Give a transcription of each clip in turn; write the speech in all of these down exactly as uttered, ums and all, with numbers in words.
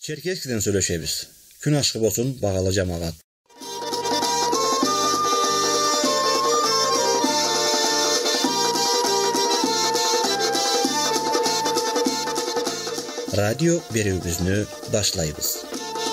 Çerkezkiden söyleşebiz. Gün aşkı olsun bağlı cemaat. Radyo beribizini başlayız.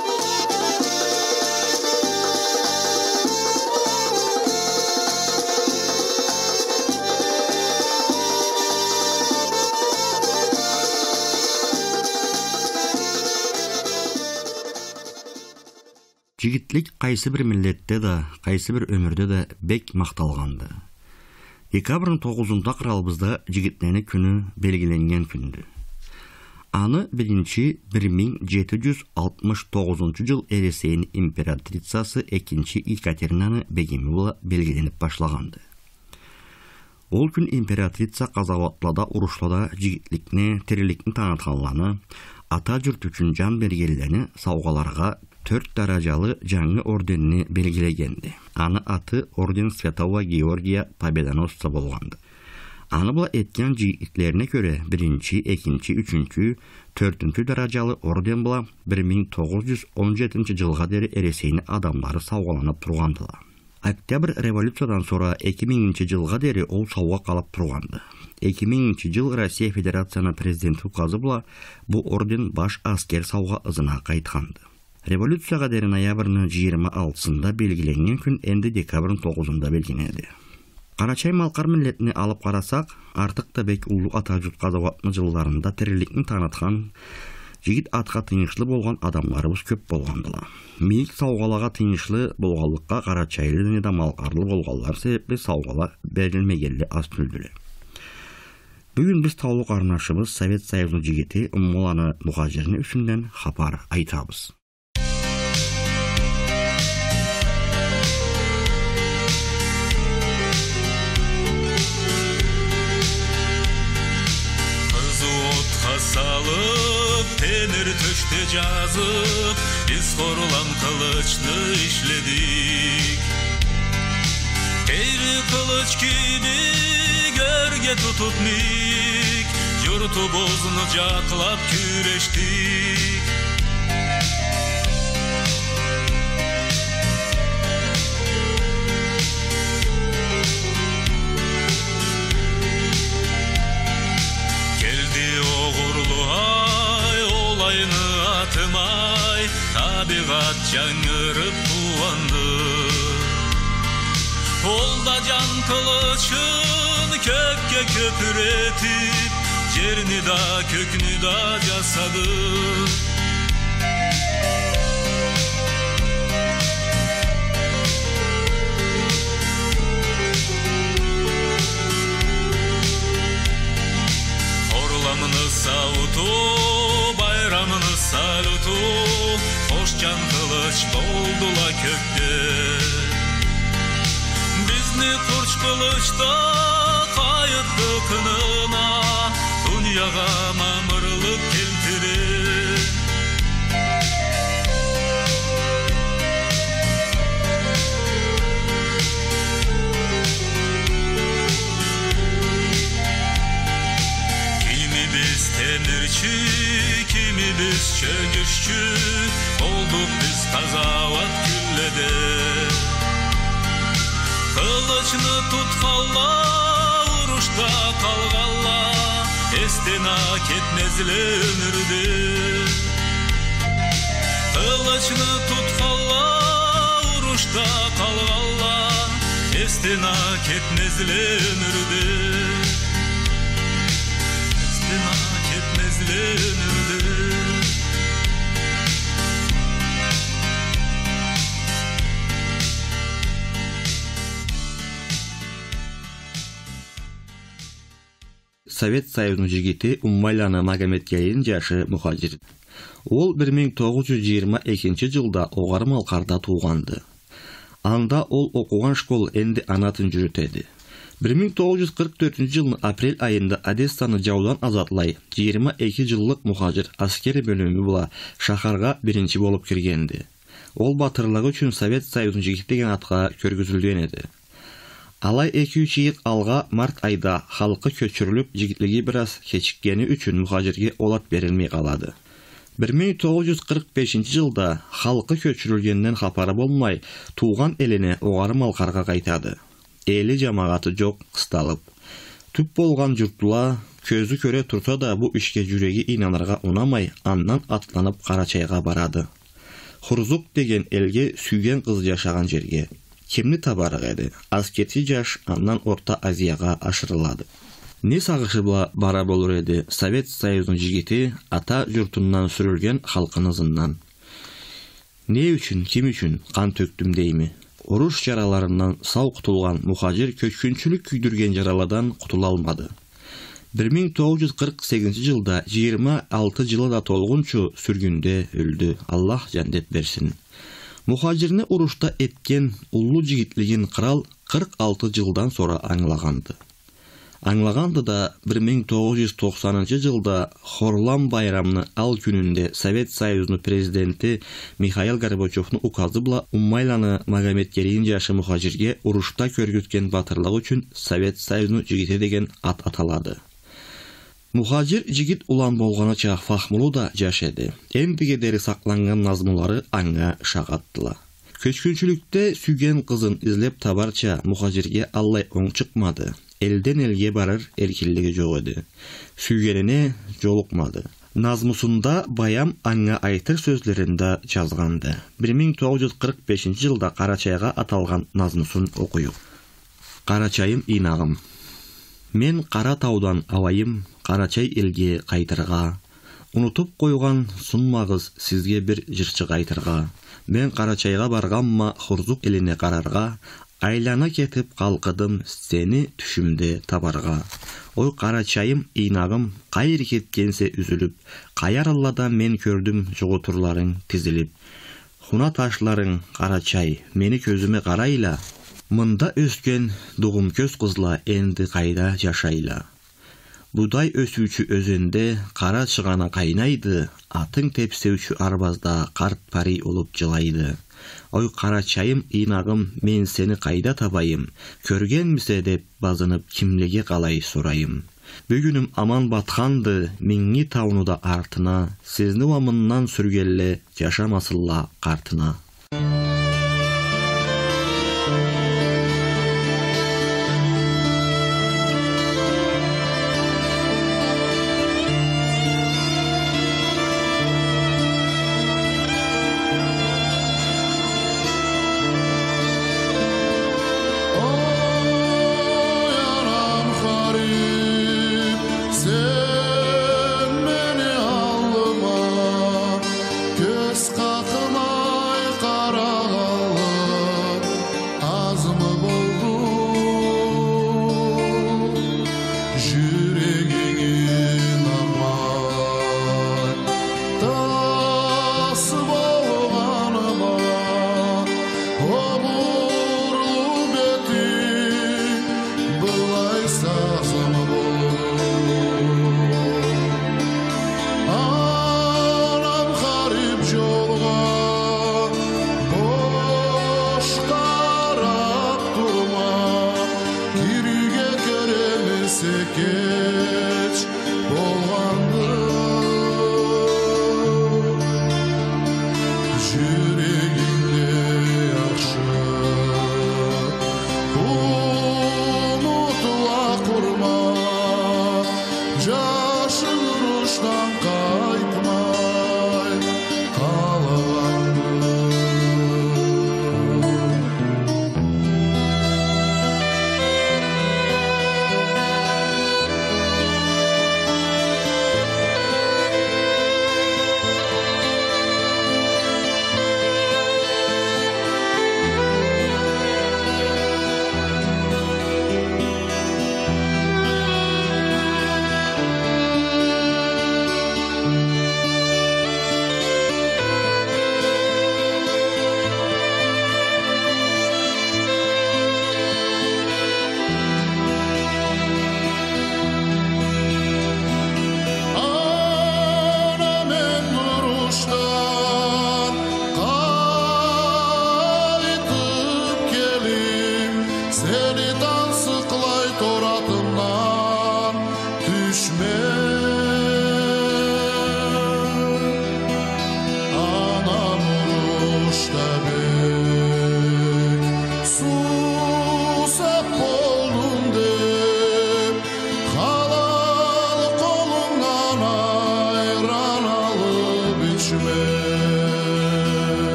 Жигитлик кайсы бир миллетте да, кайсы бир өмүрдө да бек макталганды. декабрдын тогузунда кыралбызда жигитнени күнү белгиленген күндү. Аны биринчи бир миң жети жүз алтымыш тогузунчу жыл Ресейдин императрицасы экинчи Екатеринаны бегими була белгиленип башлаганды. Ол күн императрица казабатлада урушлада жигитликни, тириликни таанытканланы, ата журт үчүн жан бергендерни саугаларга төрт даражалы жаңы орденini белгилегенди. Аны аты орден Святого Георгия Победоносца болгонду. Аны була эткен жигитлерине көрө биринчи, экинчи, үчүнчү, төртүнчү даражалы орден була бир миң тогуз жүз он жетинчи жылга дери Ресейдин адамдары саугаланып тургандылар. Октябрь революциядан sonra эки миңинчи жылга дери ол сауга калып турганды. эки миңинчи жыл Россия Федерациясынын президент указы була бу орден баш аскер сауга ызына кайтканды. Революцияга дери ноябрдын жыйырма алтысында белгиленген күн энди декабрдын тогузунда белгиленди. Карачай малкар миллетини алып карасак, артык да бек улуу ата журт казабатны жылдарында тириликни тааныткан, жигит атка тыйнышлы болгон адамдарыбыз көп болгондулар. Мийик саугалага тыйнышлы болгонлукка карачайлы жана да малкарлы болгонлар себептүү саугала берилмегенли аз түздүлө. Бүгүн биз таулук арнашыбыз Совет Союзунун жигити Уммуланы Мухажирин үчүндөн хабар айтабыз. Salıp, tenir töşte жазып, biz korulan kılıçlı işledik. Eğri kılıç gibi gölge tutup mik, yurtubuzunu caklap küreştik. Tabiat жаңырып кубанды. Ол да жан кылычын көккө көпүретип, жерни да көкүнү да жасады. Хорламыны сауту, байрамыны салюту, Hoşcan kılıç doldula kökte. Bizni kurç kılıçta kayıttı kınına, Dunyaga mamırlık keltirir. Kimi biz temirçi, kimi biz çögüşçü, olduk biz kazavat küllede. Kılıçını tutkalla, uruşta kalgalla, estena ketmezli ömürde. Kılıçını tutkalla, uruşta kalgalla, estena ketmezli ömürde. Estena ketmezli ömürde. Совет Союзунун жигити Уммуланы Магомедкейлдин жашы Мухажир. Ол бир миң тогуз жүз жыйырма экинчи жылда Огар Малкарда тууганды. Анда ол окуган школ энди ана тилин жүрөтөдү. бир миң тогуз жүз кырк төртүнчү жылдын апрель айында Одессаны жаудан азатлай жыйырма эки жылдык Мухажир аскери бөлүмү була шахарга биринчи болуп киргенди. Ол батырлыгы үчүн Совет Союзунун жигити деген атка көргөзүлгөн эди. Алай эки үч жигит алга март айда халкы көчүрүлүп, жигитлиги бир аз кечиккени үчүн Мухажирге олат берилмей калады. bir ming toğuz yüz qirq beşinci жылда халқы көчүрүлгенден хабары болмай, туған элине оғарым алқарға қайтады. Eli жамағаты жоқ қысталып. Түп болған жұртыла көзі көре тұрса да, бұл ішке жүрегі инанырға унамай, аннан атланып Қарачайға барады. Хурзук деген элге сүйген қыз жашаған жерге. Кемні табарық еді. Аскерти жаш аннан Орта Азияға ашырылады. Не сағышы бара болыр еді Совет Союзының жігіті ата жұртыннан сүрілген халқынызыннан. Не үшін, кем үшін қан төктім деймі? Уруш жараларынан сау құтылған мұхажир көчкүнчүлүк күйдірген жараладан құтыла алмады. bir ming to'qqiz yuz qirq segizинчи жылда жыйырма алты жылы да толғынчу сүргүндө өлді. Аллах жандет берсин. Мұхажирны урушта еткен уллу жигитлигин кырал qirq alты жылдан sonra аңлаганды. Аңлаганды да bir ming to'qqiz yuz to'qsoninchi жылда Хорлам байрамны ал күнүндө Совет Союзунун президенти Михаил Горбачевдун указы була Уммайланы Магомедкерейин жашы мұхажирге урушта көргөткөн батырлыгы үчүн Совет Союзунун жигити деген ат аталады. Мұхажир жигит улан болганыча фахмулу да жаш эди. Эмбигедери сакланган назмулары аңга шагаттыла. Көчкүнчүлүктө сүйген кызын излеп табарча мұхажирге аллай оң чыкмады. Elden elge barır erkilligi жок эди. Сүйгенине жолукмады. Назмусунда баям аңга айтыр сөзлеринде жазганды. bir ming to'qqiz yuz qirq beshinchi жылда Карачайга аталган назмусын окуйук. Карачайым инагым. Мен Кара таудан авайым Карачай элге кайтырга. Унутуп койган сунмагыз сизге бир жырчы кайтырга. Мен Карачайга барганма Хурзук элине карарга. Айлана кетип калкыдым сени түшүмдө табарга. Ой Карачайым инагым кайыр кеткенсе үзүлүп, каяраллада мен көрдүм жоготурларың тизилип. Хуна ташларың Карачай, мени көзүмө карайла. Мында өскөн дугум көз кызла энди кайда жашайла. Будай өсүүчү өзөндө кара чыгана кайнайды, атың тепсеүүчү арбазда карт пари болуп жылайды. Ой Карачайым инагым мен сени кайда табайым, көргенмисе деп базынып кимлеге калай сурайым. Бүгүнүм аман батканды миңи таунуда артына, сизни уамыннан сүргелле жашамасылла картына. Sen beni alma, göz kakımay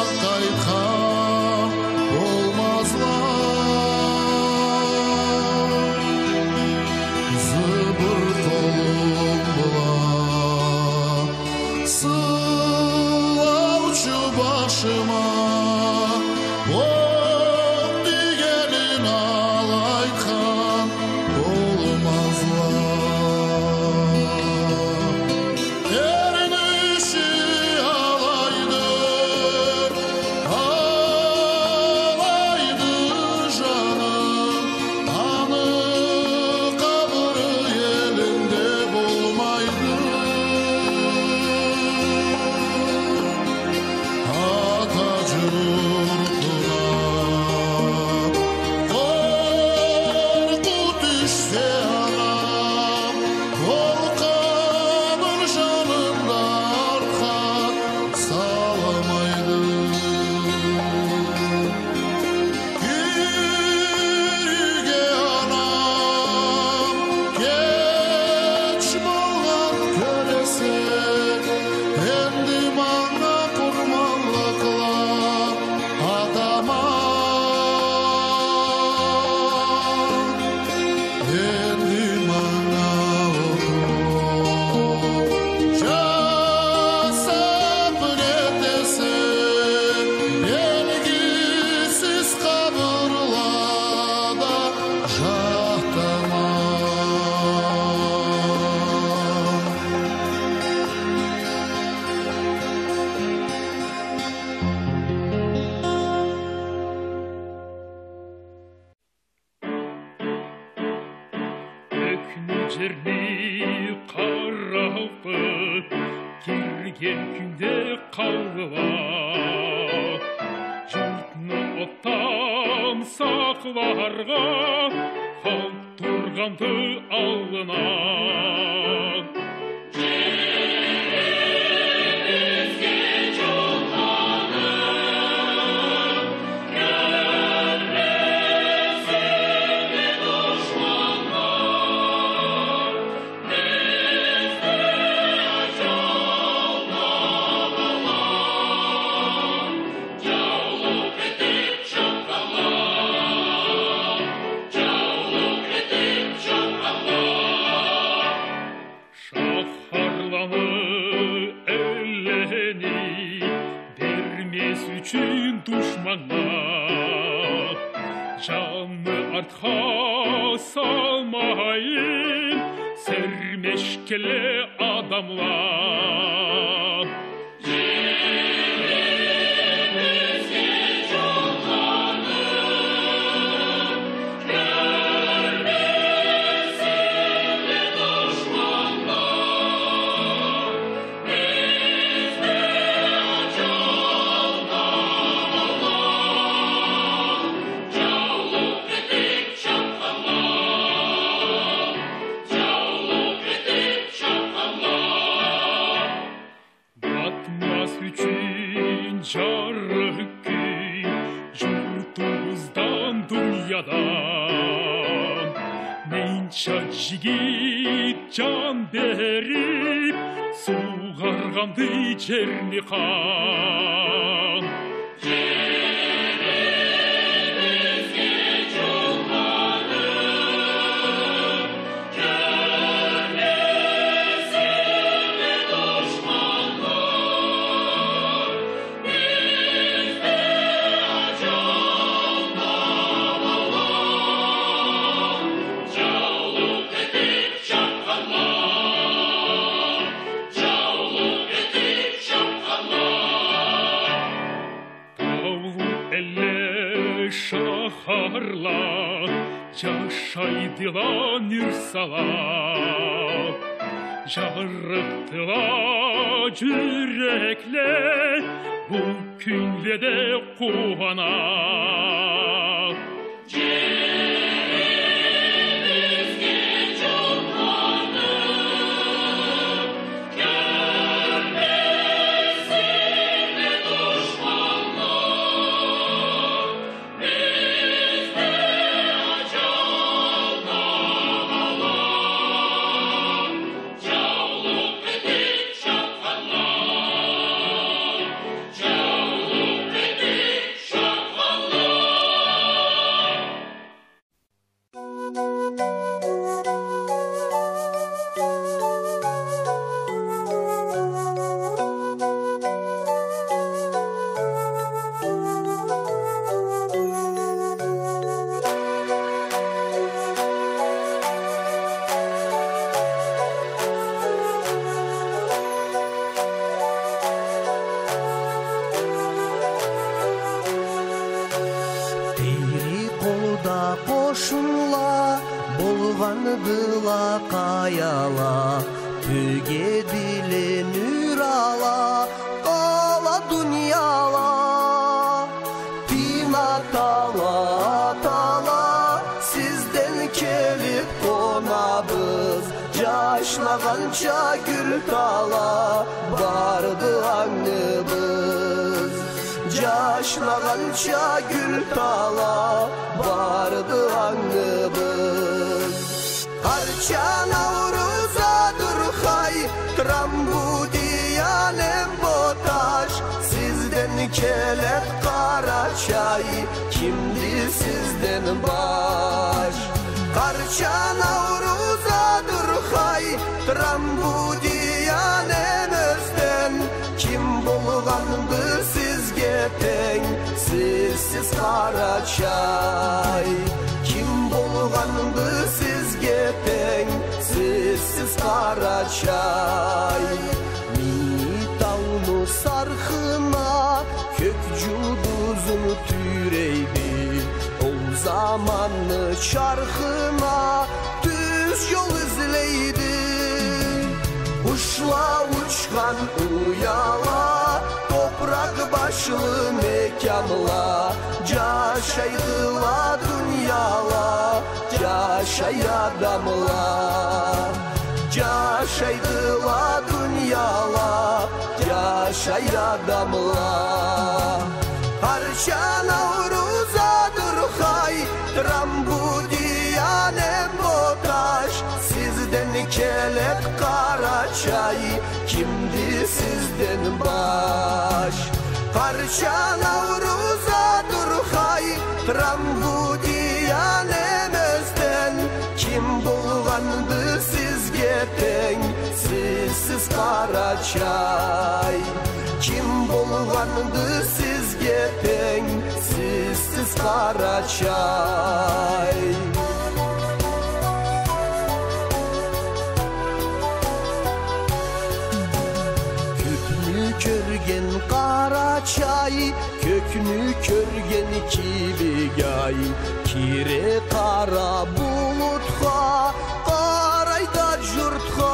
жерни қарақып келген күнде қалғыла жұртны оттан сақларға халық тұрғанды алдына Canı artha salmayın sermeşkele adamlar Жарық күй жұртымыздан дүниядан Менша жігіт жан беріп суғарғанды жеріне қан Şaharlar yaşaydılar nürsalar Jarıktılar yürekler bu günde de kuvanar Ырғанdıла қаяла, төгеділі нүр ала, ала дүнияла. Пина тала, тала, сізден келіп қонабыз. Жашлағанша гүл тала, барды аңыбыз. Жашлағанша гүл тала, барды аңыбыз. Арча Наурузадыр хай, Трамбудиянем боташ. Сізден келет қара чай, кімді сізден баш. Арча Наурузадыр хай, Трамбудиянем өзден. Кім болғанды сізге тең, сізсіз қара чай. Кім болғанды сізге тең, сізсіз қара чай. Митауну сарқына, көк жұлдызын түрейді. Ол заманны шарқына, түз жол ізлейді. Ушла учқан уяла, топрақ башлы меканла. Жашайдыла дүнияла, жашай адамла. Жашайдыла дүнияла, жашай адамла. Арча Наурузадыр хай, Трамбудиянем боташ. Сізден келет қара чай, кімді сізден баш. Арча Наурузадыр хай, Трамбудиянем өзден. Кім болғанды сізге тең, сізсіз қара чай. Кім болғанды сізге тең, сізсіз қара чай. Körgen qara çay, kökünü körgen kibigay. Kire qara bulutqa, qarayda jurtqa.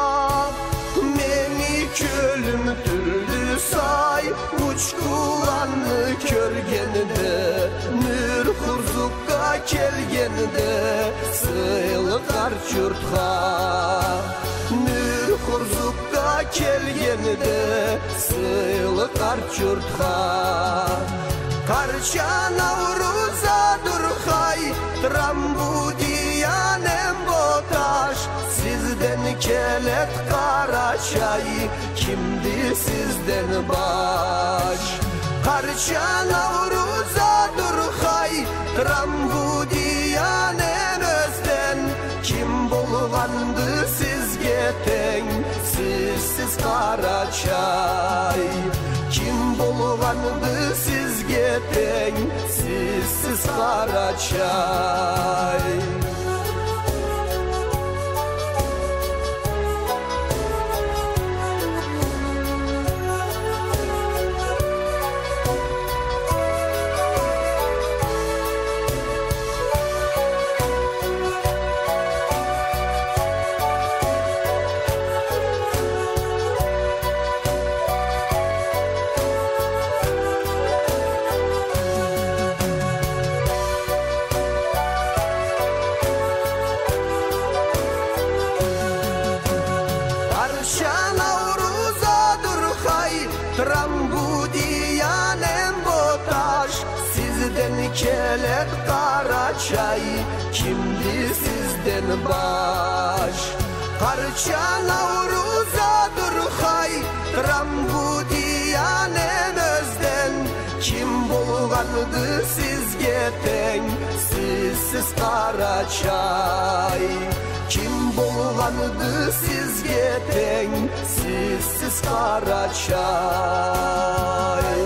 Meni kölüm türlü say, uçkulanı körgende. Nür xurzukka kelgende, sıylı qar jurtqa. Nür xurzukka kelgende, sıylı qar jurtqa. Qarcha Nauruzadыр хай, Trambudiyanem botaş. Sizden kelet qara çay, kimdi sizden baş. Qarcha Nauruzadыр xay, Trambudiyanem özden. Kim bolğandı sizge teң, sizsiz qara çay. Kim bolğandı sizge teң, sizsiz qara çay. Trambudiyanem botaş. Sizden kelet qara çay, kimdi sizden baş. Qarcha Nauruzadыр xay, Trambudiyanem özden. Kim bolğandı sizge teң, sizsiz qara çay. Kim bolğandı sizge teң, sizsiz qara çay.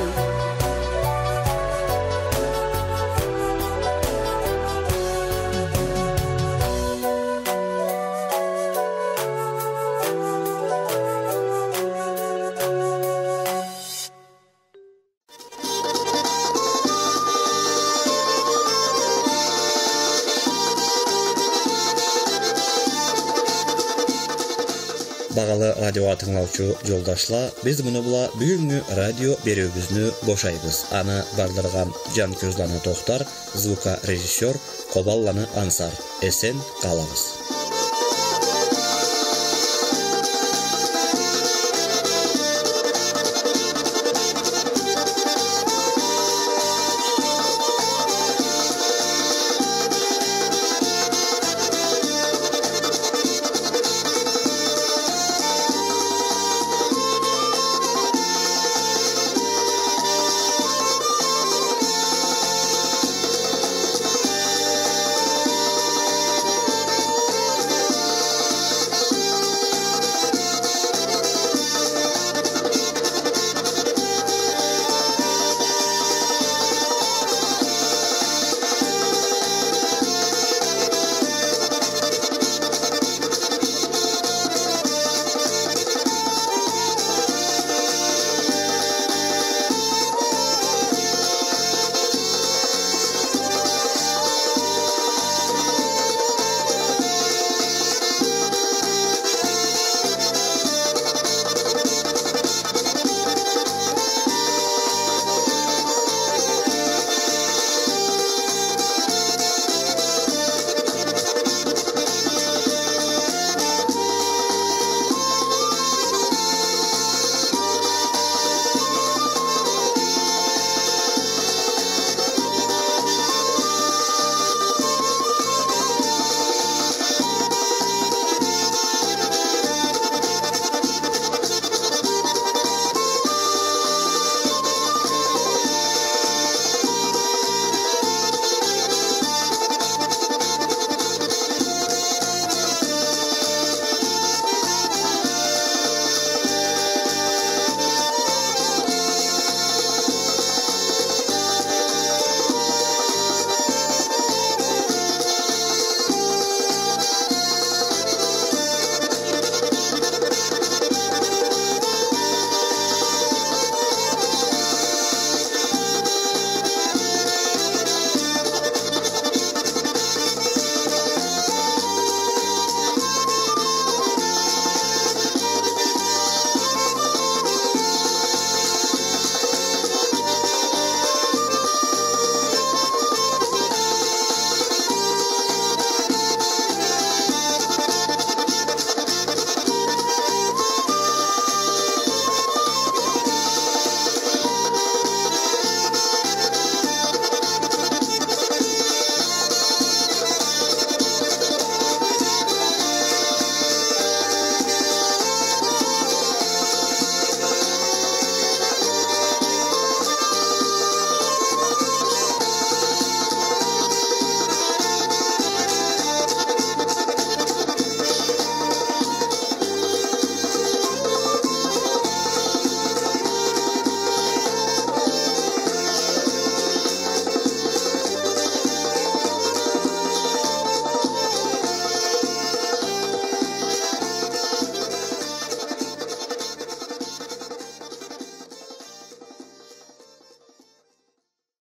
Багалы радио тыңлаучу жолдашлар, biz bunu bula бүгүнкү радио берүүбүздү бошайбыз. Аны бардырган Жан Көзланы Токтар, звука режиссер Кобалланы Ансар. Эсен калабыз.